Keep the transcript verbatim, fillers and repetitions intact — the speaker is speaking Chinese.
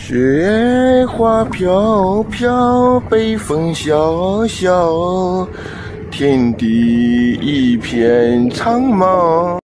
雪花飘飘，北风萧萧，天地一片苍茫。